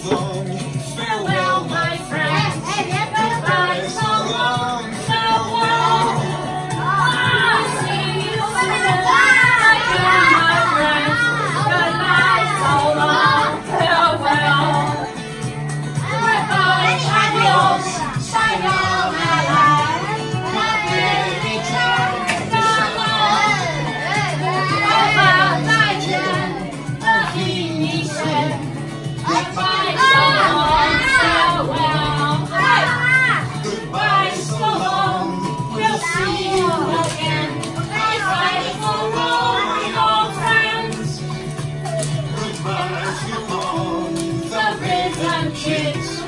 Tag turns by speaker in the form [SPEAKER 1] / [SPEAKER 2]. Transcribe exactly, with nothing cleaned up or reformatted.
[SPEAKER 1] long. Farewell, my friend. Goodbye, so long. Farewell. I'll see you soon again, my friend. Goodbye, so long. Farewell. Goodbye, adios, sayonara. Goodbye, so long, farewell. Goodbye, so long, we'll see you again. Goodbye, so long, old friends. Goodbye, so long, the rhythm kids.